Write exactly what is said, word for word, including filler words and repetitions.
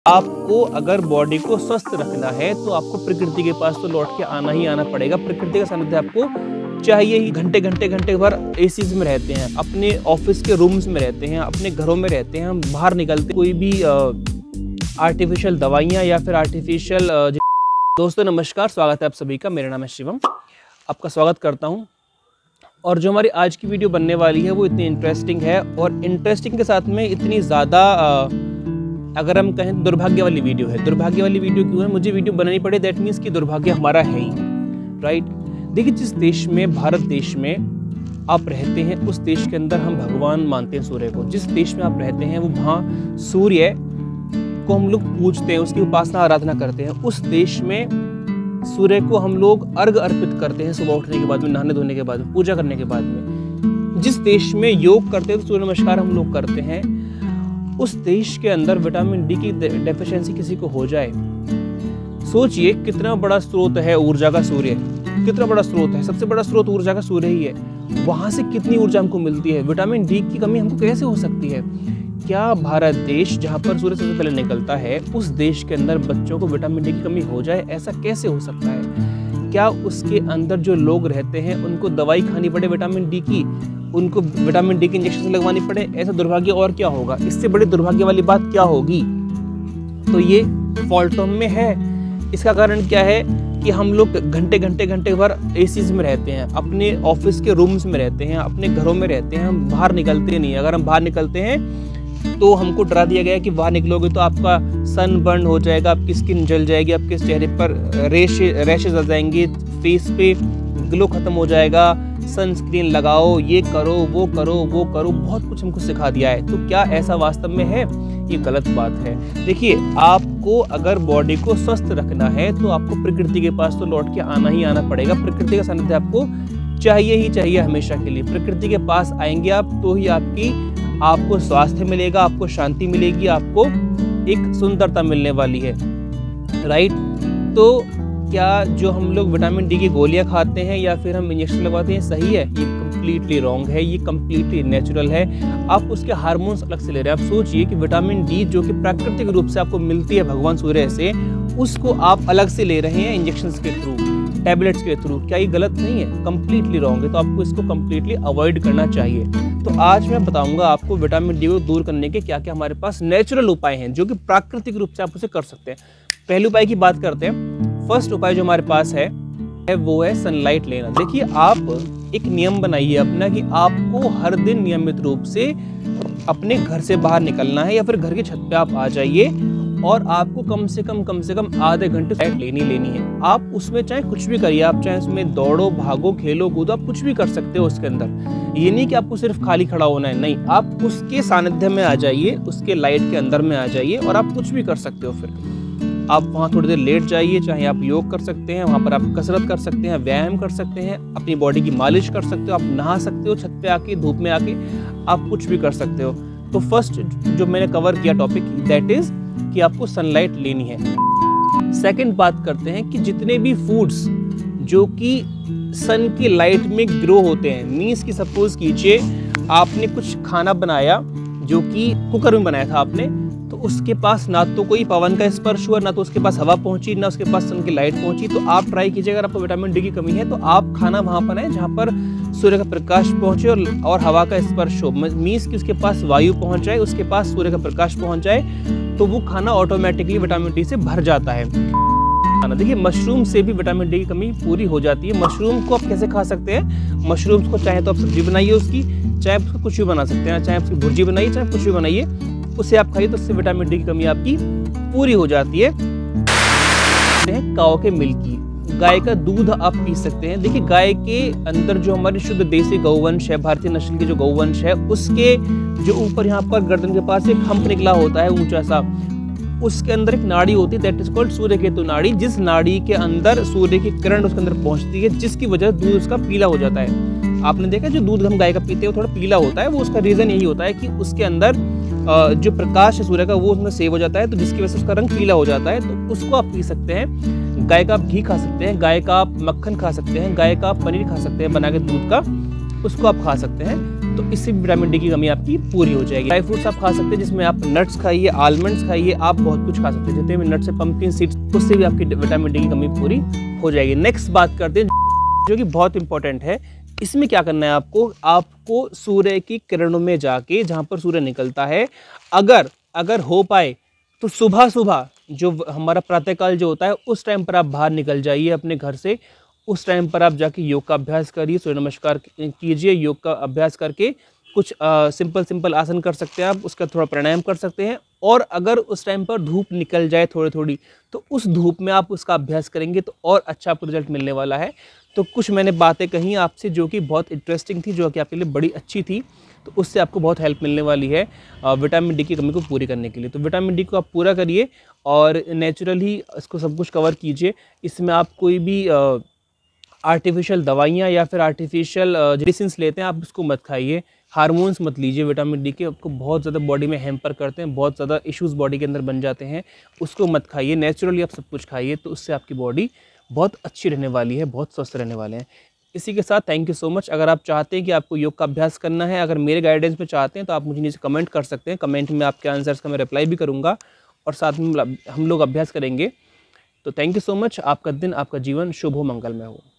आपको अगर बॉडी को स्वस्थ रखना है तो आपको प्रकृति के पास तो लौट के आना ही आना पड़ेगा। प्रकृति का सानिध्य आपको चाहिए ही। घंटे घंटे घंटे भर एसीज में रहते हैं, अपने ऑफिस के रूम्स में रहते हैं, अपने घरों में रहते हैं, हम बाहर निकलते कोई भी आर्टिफिशियल दवाइयाँ या फिर आर्टिफिशियल। दोस्तों नमस्कार, स्वागत है आप सभी का। मेरा नाम है शिवम, आपका स्वागत करता हूँ। और जो हमारी आज की वीडियो बनने वाली है वो इतनी इंटरेस्टिंग है, और इंटरेस्टिंग के साथ में इतनी ज़्यादा अगर हम कहें दुर्भाग्य वाली वीडियो है। दुर्भाग्य वाली वीडियो क्यों है? मुझे वीडियो बनानी पड़े, दैट मीन्स कि दुर्भाग्य हमारा है ही, राइट। देखिए, जिस देश में, भारत देश में आप रहते हैं, उस देश के अंदर हम भगवान मानते हैं सूर्य को। जिस देश में आप रहते हैं वो वहाँ सूर्य को हम लोग पूजते हैं, उसकी उपासना आराधना करते हैं। उस देश में सूर्य को हम लोग अर्घ अर्पित करते हैं सुबह उठने के बाद में, नहाने धोने के बाद में, पूजा करने के बाद में। जिस देश में योग करते हैं तो सूर्य नमस्कार हम लोग करते हैं, उस देश के अंदर विटामिन डी की डेफिशिएंसी किसी को हो जाए, सोचिए कितना बड़ा स्रोत है ऊर्जा का सूर्य। कितना बड़ा स्रोत है, सबसे बड़ा स्रोत ऊर्जा का सूर्य ही है। वहां से कितनी ऊर्जा हमको मिलती है। विटामिन डी की कमी हमको कैसे हो सकती है? क्या भारत देश जहां पर सूर्य सबसे पहले निकलता है, उस देश के अंदर बच्चों को विटामिन डी की कमी हो जाए? ऐसा कैसे हो सकता है? क्या उसके अंदर जो लोग रहते हैं उनको दवाई खानी पड़े विटामिन डी की, उनको विटामिन डी की इंजेक्शन लगवानी पड़े? ऐसा दुर्भाग्य और क्या होगा? इससे बड़ी दुर्भाग्य वाली बात क्या होगी? तो ये फॉल्टों में है। इसका कारण क्या है कि हम लोग घंटे घंटे घंटे भर एसीज में रहते हैं, अपने ऑफिस के रूम्स में रहते हैं, अपने घरों में रहते हैं, हम बाहर निकलते नहीं। अगर हम बाहर निकलते हैं तो हमको डरा दिया गया है कि बाहर निकलोगे तो आपका सन बर्न हो जाएगा, आपकी स्किन जल जाएगी, आपके चेहरे पर रेश रैशेज आ जाएंगे, फेस पे ग्लो खत्म हो जाएगा, सनस्क्रीन लगाओ, ये करो, वो करो, वो करो, बहुत कुछ हमको सिखा दिया है। तो क्या ऐसा वास्तव में है? ये गलत बात है। देखिए, आपको अगर बॉडी को स्वस्थ रखना है तो आपको प्रकृति के पास तो लौट के आना ही आना पड़ेगा। प्रकृति का सानिध्य आपको चाहिए ही चाहिए हमेशा के लिए। प्रकृति के पास आएंगे आप तो ही आपकी आपको स्वास्थ्य मिलेगा, आपको शांति मिलेगी, आपको एक सुंदरता मिलने वाली है, राइट। तो क्या जो हम लोग विटामिन डी की गोलियां खाते हैं या फिर हम इंजेक्शन लगवाते हैं सही है? ये कम्प्लीटली रॉन्ग है, ये कम्प्लीटली नेचुरल है। आप उसके हार्मोन्स अलग से ले रहे हैं। आप सोचिए कि विटामिन डी जो कि प्राकृतिक रूप से आपको मिलती है भगवान सूर्य से, उसको आप अलग से ले रहे हैं इंजेक्शंस के थ्रू, टैबलेट्स के थ्रू। क्या ये गलत नहीं है? कम्प्लीटली रॉन्ग है। तो आपको इसको कम्प्लीटली अवॉइड करना चाहिए। तो आज मैं बताऊंगा आपको विटामिन डी को दूर करने के क्या क्या हमारे पास नेचुरल उपाय हैं जो कि प्राकृतिक रूप से आप उसे कर सकते हैं। पहले उपाय की बात करते हैं। फर्स्ट उपाय जो हमारे पास है, है वो है सनलाइट लेना। देखिए, आप एक नियम बनाइए अपना कि आपको हर दिन नियमित रूप से अपने घर से बाहर निकलना है, या फिर घर की छत पे आप आ जाइए और आपको कम से कम कम से कम आधे घंटे लाइट लेनी लेनी है। आप उसमें चाहे कुछ भी करिए, आप चाहे उसमें दौड़ो, भागो, खेलो, कूदो, आप कुछ भी कर सकते हो उसके अंदर। ये नहीं कि आपको सिर्फ खाली खड़ा होना है, नहीं, आप उसके सानिध्य में आ जाइए, उसके लाइट के अंदर में आ जाइए और आप कुछ भी कर सकते हो। फिर आप वहाँ थोड़ी देर लेट जाइए, चाहे आप योग कर सकते हैं, वहाँ पर आप कसरत कर सकते हैं, व्यायाम कर सकते हैं, अपनी बॉडी की मालिश कर सकते हो, आप नहा सकते हो छत पे आके, धूप में आके, आप कुछ भी कर सकते हो। तो फर्स्ट जो मैंने कवर किया टॉपिक, दैट इज कि आपको सनलाइट लेनी है। सेकंड बात करते हैं कि जितने भी फूड्स जो कि सन की लाइट में ग्रो होते हैं, मीन्स की सपोज कीजिए आपने कुछ खाना बनाया जो कि कुकर में बनाया था आपने, तो उसके पास ना तो कोई पवन का स्पर्श हुआ, ना तो उसके पास हवा पहुंची, ना उसके पास सन की लाइट पहुंची। तो आप ट्राई कीजिए, अगर आपको विटामिन डी की कमी है तो आप खाना वहां बनाएं जहां पर सूर्य का प्रकाश पहुंचे और, और हवा का स्पर्श हो, मीन्स कि उसके पास वायु पहुंच जाए, उसके पास सूर्य का प्रकाश पहुंच जाए, तो वो खाना ऑटोमेटिकली विटामिन डी से भर जाता है। देखिए, मशरूम से भी विटामिन डी की कमी पूरी हो जाती है। मशरूम को आप कैसे खा सकते हैं? मशरूम्स को चाहे तो आप सब्जी बनाइए उसकी, चाहे आप उसको कुछ भी बना सकते हैं, चाहे उसकी भुर्जी बनाइए, चाहे कुछ भी बनाइए, उसे आप खाइए, तो उससे विटामिन डी की कमी आपकी पूरी हो जाती है। काओ के मिल्क की, गाय का दूध आप पी सकते हैं। देखिए, गाय के अंदर जो हमारी शुद्ध देसी गौवंश है, भारतीय नस्ल की जो गौवंश है, उसके जो ऊपर यहाँ पर गर्दन के पास एक हम्प निकला होता है ऊंचा सा, उसके अंदर एक नाड़ी होती है, दैट इज कॉल्ड सूर्य केतु नाड़ी। जिस नाड़ी के अंदर सूर्य की किरण उसके अंदर पहुंचती है, जिसकी वजह दूध उसका पीला हो जाता है। आपने देखा जो दूध हम गाय का पीते हैं वो थोड़ा पीला होता है, वो उसका रीजन यही होता है कि उसके अंदर जो प्रकाश है सूर्य का वो उसमें सेव हो जाता है, तो जिसकी वजह से उसका रंग पीला हो जाता है। तो उसको आप पी सकते हैं। गाय का आप घी खा सकते हैं, गाय का आप मक्खन खा सकते हैं, गाय का आप पनीर खा सकते हैं बना के दूध का। उसको आप खा सकते हैं। तो इससे विटामिन डी की कमी आपकी पूरी हो जाएगी। ड्राई फ्रूट्स आप खा सकते हैं, जिसमें आप नट्स खाइए, आलमंड्स खाइए, आप बहुत कुछ खा सकते हैं जितने भी नट्स है, पंपकिन सीड्स, उससे भी आपकी विटामिन डी की कमी पूरी हो जाएगी। नेक्स्ट बात करते हैं जो कि बहुत इंपॉर्टेंट है। इसमें क्या करना है आपको, आपको सूर्य की किरणों में जाके, जहाँ पर सूर्य निकलता है, अगर अगर हो पाए तो सुबह सुबह जो हमारा प्रातःकाल जो होता है उस टाइम पर आप बाहर निकल जाइए अपने घर से। उस टाइम पर आप जाके योग का अभ्यास करिए, सूर्य नमस्कार कीजिए, योग का अभ्यास करके कुछ आ, सिंपल सिंपल आसन कर सकते हैं आप, उसका थोड़ा प्राणायाम कर सकते हैं। और अगर उस टाइम पर धूप निकल जाए थोड़ी थोड़ी, तो उस धूप में आप उसका अभ्यास करेंगे तो और अच्छा आपको रिजल्ट मिलने वाला है। तो कुछ मैंने बातें कही आपसे जो कि बहुत इंटरेस्टिंग थी, जो कि आपके लिए बड़ी अच्छी थी, तो उससे आपको बहुत हेल्प मिलने वाली है विटामिन डी की कमी को पूरी करने के लिए। तो विटामिन डी को आप पूरा करिए और नेचुरली इसको सब कुछ कवर कीजिए। इसमें आप कोई भी आर्टिफिशियल दवाइयाँ या फिर आर्टिफिशियल मेडिसिन्स लेते हैं, आप उसको मत खाइए। हार्मोन्स मत लीजिए, विटामिन डी के आपको बहुत ज़्यादा बॉडी में हैम्पर करते हैं, बहुत ज़्यादा इश्यूज़ बॉडी के अंदर बन जाते हैं, उसको मत खाइए। नेचुरली आप सब कुछ खाइए, तो उससे आपकी बॉडी बहुत अच्छी रहने वाली है, बहुत स्वस्थ रहने वाले हैं। इसी के साथ थैंक यू सो मच। अगर आप चाहते हैं कि आपको योग का अभ्यास करना है, अगर मेरे गाइडेंस में चाहते हैं, तो आप मुझे नीचे कमेंट कर सकते हैं। कमेंट में आपके आंसर्स का मैं रिप्लाई भी करूँगा और साथ में हम लोग अभ्यास करेंगे। तो थैंक यू सो मच। आपका दिन, आपका जीवन शुभ हो, मंगलमय हो।